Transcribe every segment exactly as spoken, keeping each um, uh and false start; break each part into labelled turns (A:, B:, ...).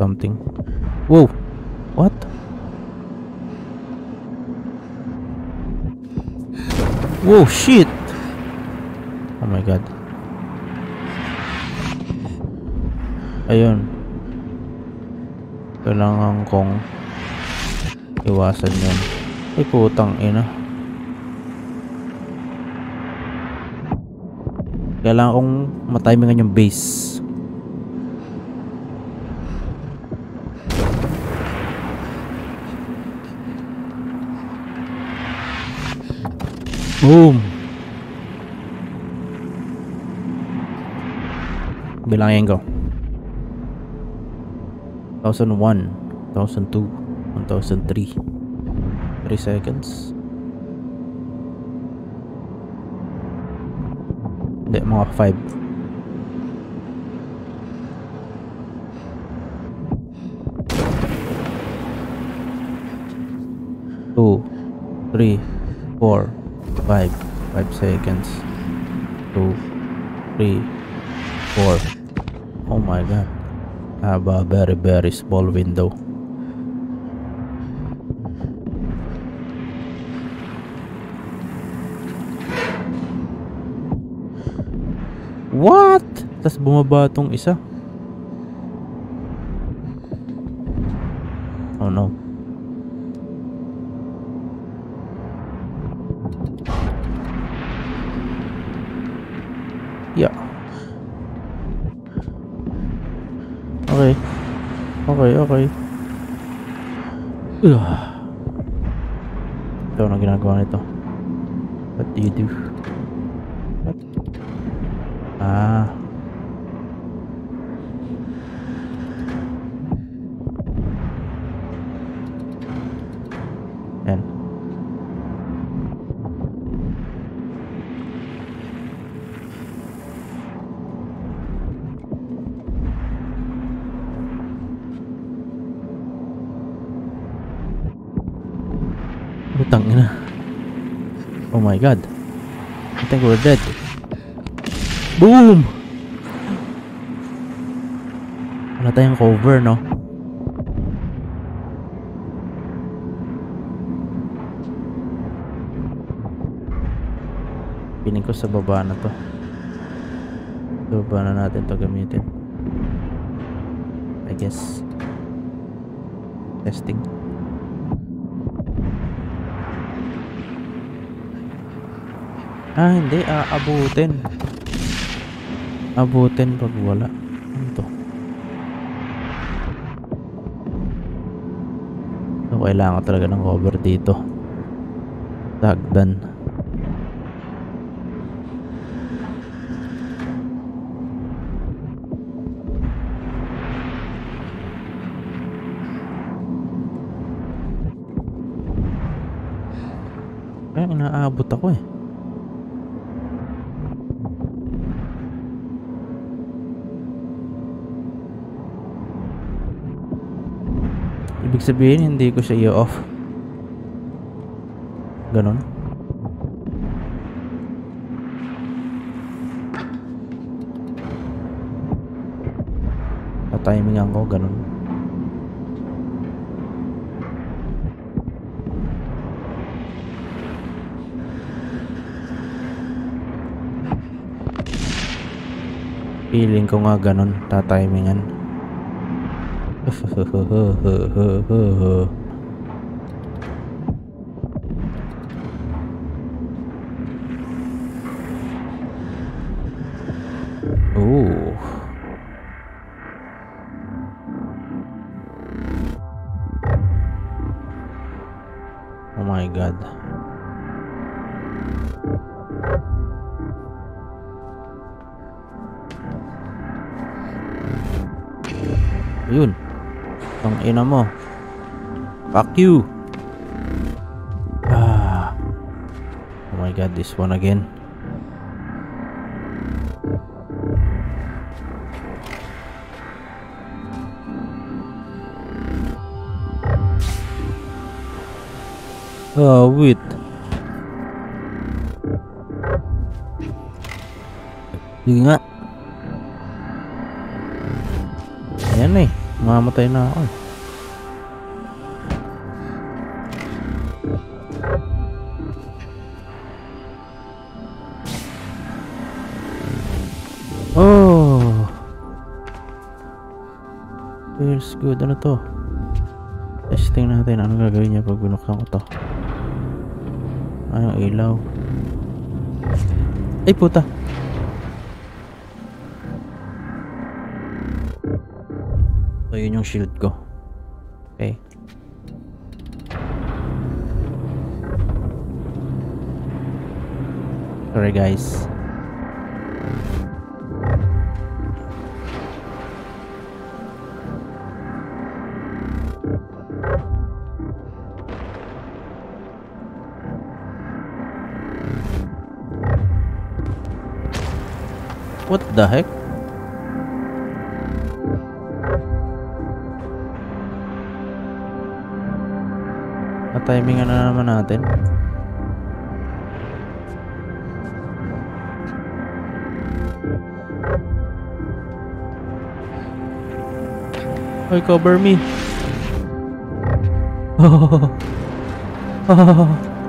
A: something. Whoa! What? Whoa, shit! Oh my god. Ayun. Kailangan kong iwasan yun. Ay, putang ina. Kailangan kong matimingan yung base. Boom! Bilangin ko. one thousand one, one thousand two, one thousand three. three seconds. Hindi, mga five. two, three, four, five. five seconds. two, three, four. Oh my god. I have a very very small window. What? Tas bumaba tong isa. Oh no. Yeah. Okay. Okay, okay. Ugh. Ito na ginagawa nito. What do you do? What? Ah. Yan. Butang ina. Oh my god. I think we're dead. Boom! Wala tayong cover, no? Piling ko sa baba na to. Sa baba na natin to gamitin. I guess. Testing. Ah, hindi. Aabutin. Abutin pag wala. Ano to? So, kailangan talaga ng cover dito. Tagdan. Kaya inaabot ako eh. Ibig sabihin hindi ko siya i-off. Ganon. Sa-timingan ko, ganon. Feeling ko nga ganon, ta-timingan. Ooh. Oh my god. Ayun. Ang ina mo. Fuck you. Ah. Oh my god, this one again. Oh, wait. Sige nga. Ayan eh. Mamatay na ako eh. Oh, feels good. Ano to? Testing natin. Ano gagawin niya pag binuksan ko to? Ay, yung ilaw. Ay, puta. So, yun yung shield ko. Okay. Sorry, guys. What the heck? Na-timingan na naman natin. Oy, cover me. Oh. Oh.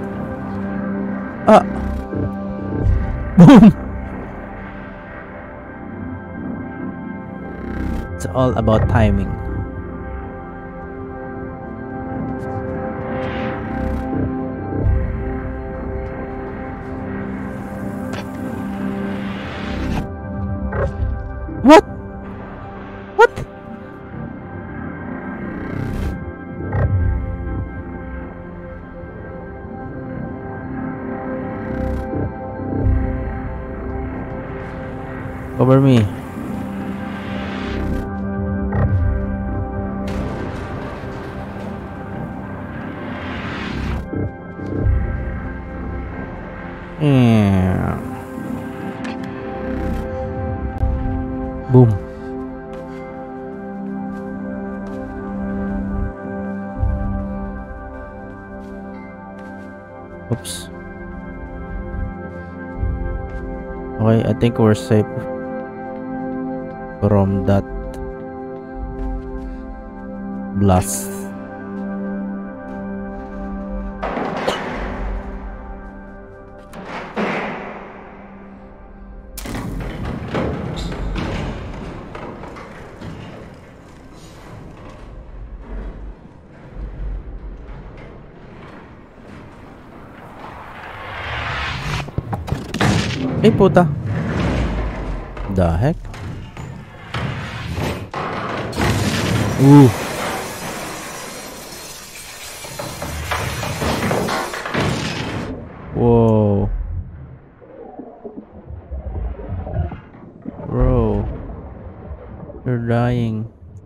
A: Ah. Boom. It's all about timing. What? What? Cover me. Yeah. Boom. Oops. Okay, I think we're safe from that blast. Eh, puta. The heck? Ooh. Whoa. Bro. You're dying.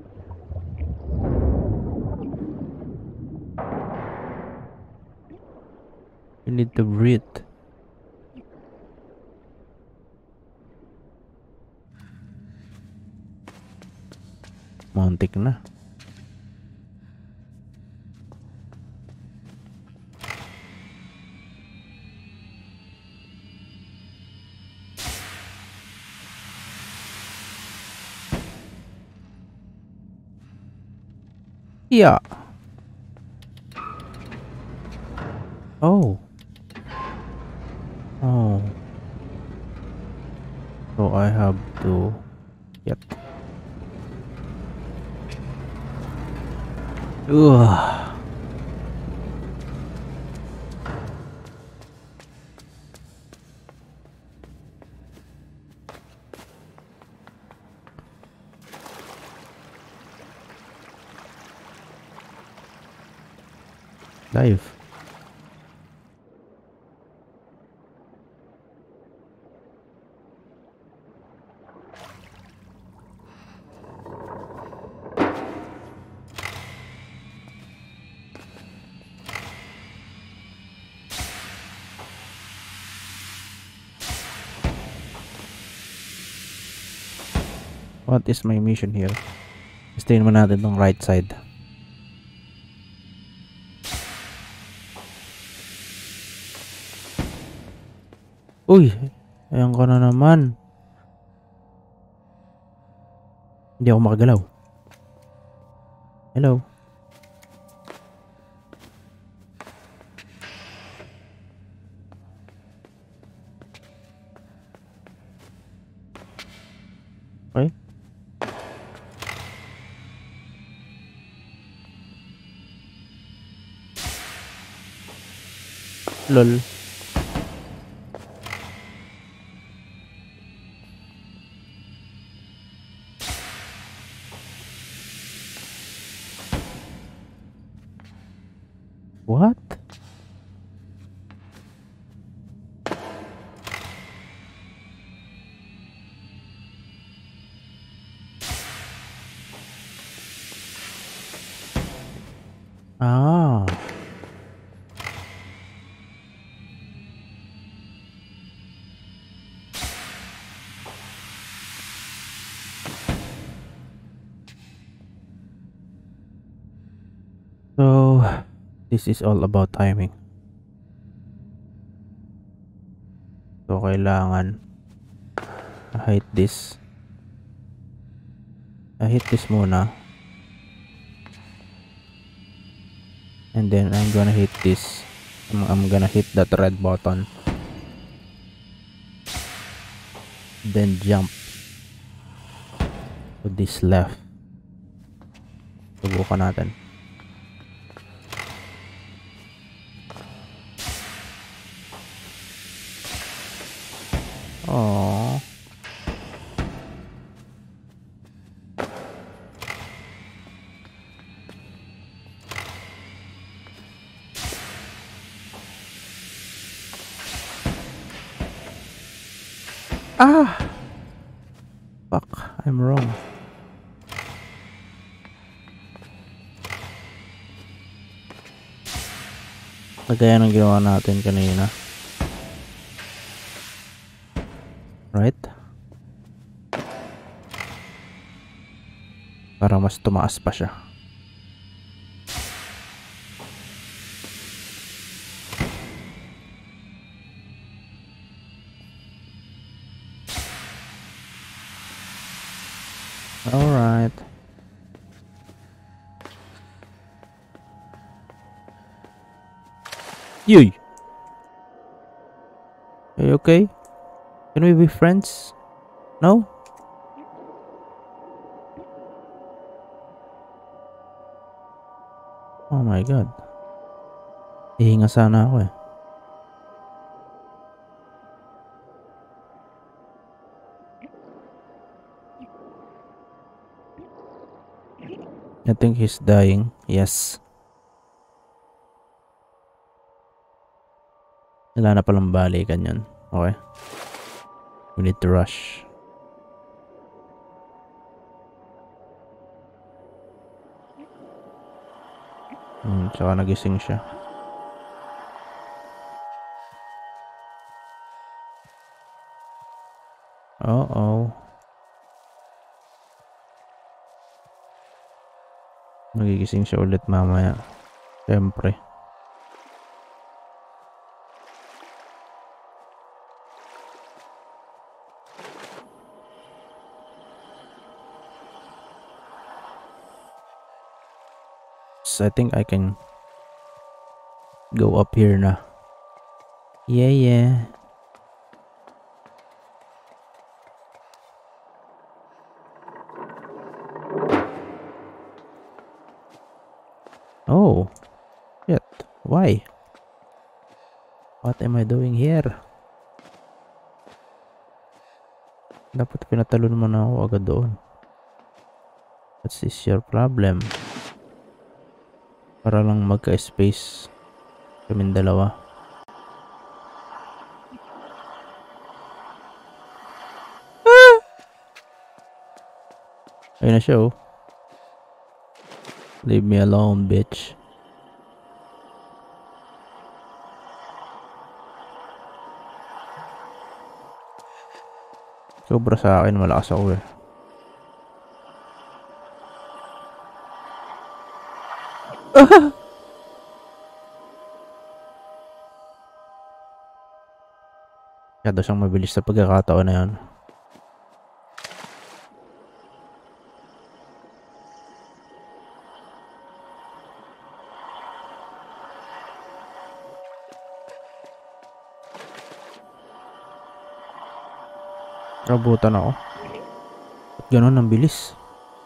A: You need to breathe. Muntik na. Yeah. Oh. Oh. So I have to get. Ugh. Dive. What is my mission here? Stay naman natin tong right side. Uy, ayan ka na naman. Hindi ako makagalaw. Hello. Okay. Lol. What? Ah. So, this is all about timing. So, kailangan I hit this. I hit this muna. And then I'm gonna hit this. I'm, I'm gonna hit that red button. Then jump to this left. Subukan natin. Oh. Ah! Fuck, I'm wrong. Kagaya ng ginawa natin kanina. Right? Para mas tumaas pa siya. Alright. Yay! Are you okay? Can we be friends? No? Oh my god. Hihinga sana ako eh. I think he's dying. Yes. Wala na palang balikan yun. Okay. We need to rush. Hmm, tsaka nagising siya. Uh-oh. Nagigising siya ulit mamaya. Siyempre. So I think I can go up here na. Yeah, yeah. Oh. Shit. Why? What am I doing here? Dapat pinatalon mo na ako agad doon. What is your problem? Para lang magka-space kaming dalawa. Ah! Ayun na siya oh. Leave me alone, bitch. Sobra sa akin, malakas ako eh. Masyado siyang mabilis sa pagkakataon na yun. Nabutan ako. Ba't ganun ang bilis?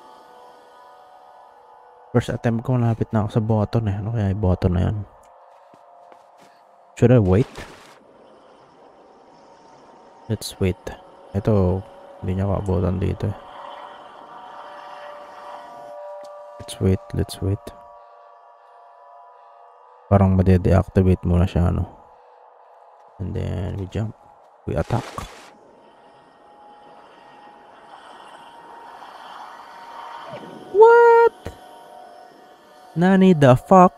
A: First attempt ko, malapit na ako sa button eh. Ano kaya yung button na yun? Should I wait? Let's wait. Ito, hindi niya kaabutan dito eh. Let's wait, let's wait. Parang made-deactivate muna siya, ano. And then we jump. We attack. What? Nani the fuck?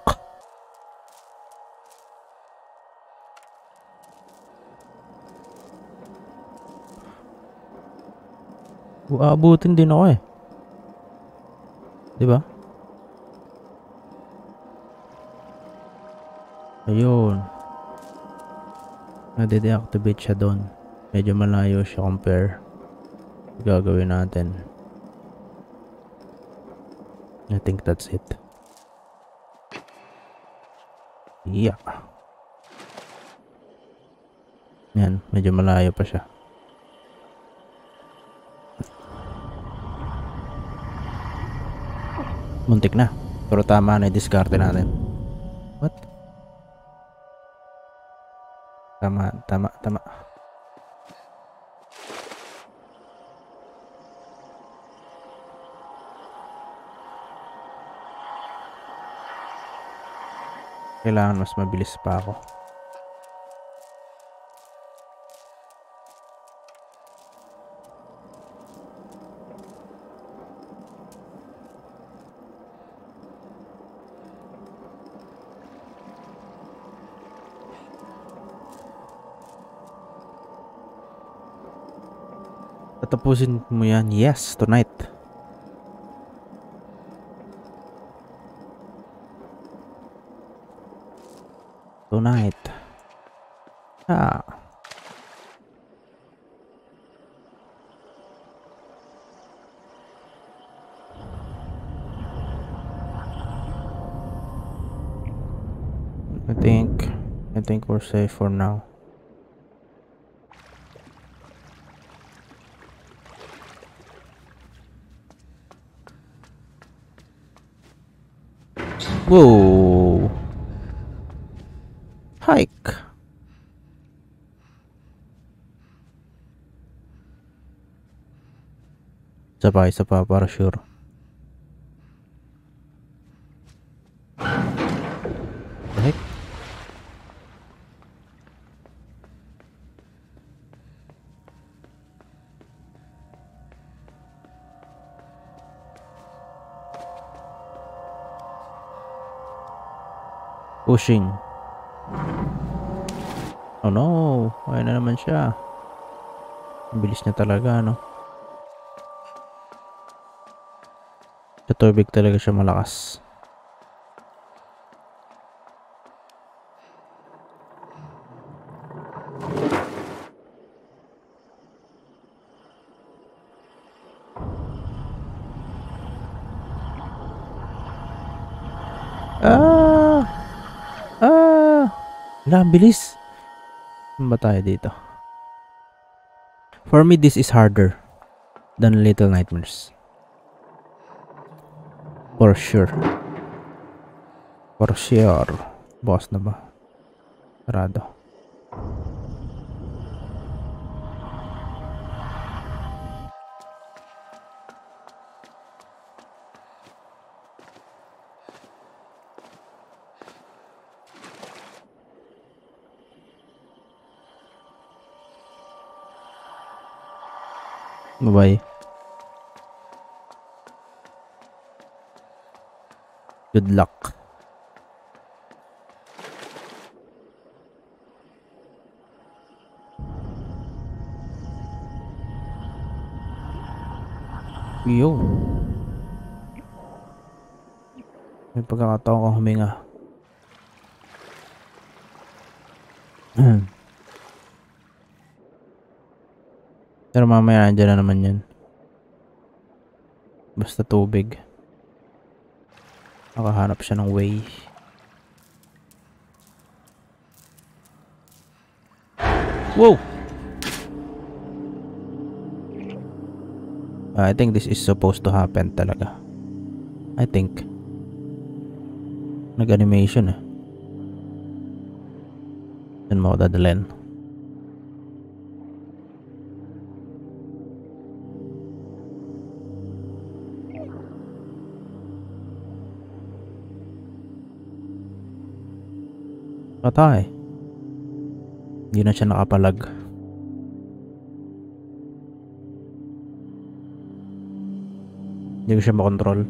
A: Aabutin din ako eh. Diba? Ayun. Nade-deactivate siya doon. Medyo malayo siya compare. Gagawin natin. I think that's it. Yeah. Yan, medyo malayo pa siya. Muntik na. Pero tama na i-discard natin. What? Tama, tama, tama. Kailangan mas mabilis pa ako. Tatapusin mo yan. Yes, tonight. Tonight. Ah. I think I think we're safe for now. Whoa. Hike. Isa pa, isa pa para sure. The heck? Pushing. Oh no, ayun na naman siya. Ang bilis niya talaga, no? Sa tubig talaga siya malakas. Ah! Ah! Wala, ang bilis. Saan ba tayo dito? For me, this is harder than Little Nightmares. For sure. For sure. Boss na ba? Sarado. Bye-bye. Good luck. Yo. May pagkakataon kang huminga. Pero mamaya andyan na naman yan. Basta tubig. Nakahanap siya ng way. Wow! I think this is supposed to happen talaga. I think. Nag-animation eh. Saan mo ako dadalhin? Patay. Hindi na siya nakapalag. Hindi ko siya makontrol.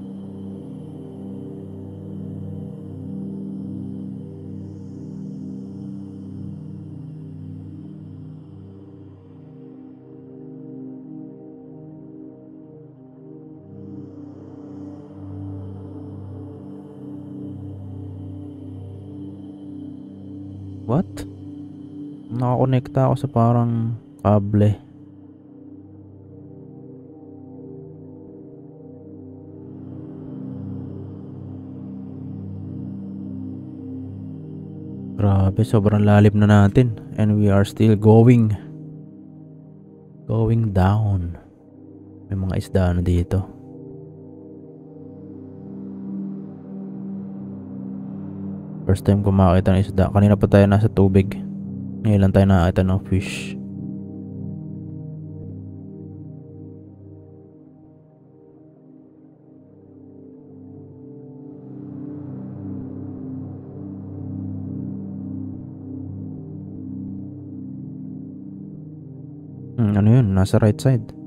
A: What? Nakakonekta ako sa parang kable. Grabe, sobrang lalim na natin. And we are still going. Going down. May mga isda na dito. First time ko makakita ng isda. Kanina pa tayo nasa tubig. Ngayon lang tayo nakakita ng fish. Hmm, ano yun? Nasa right side.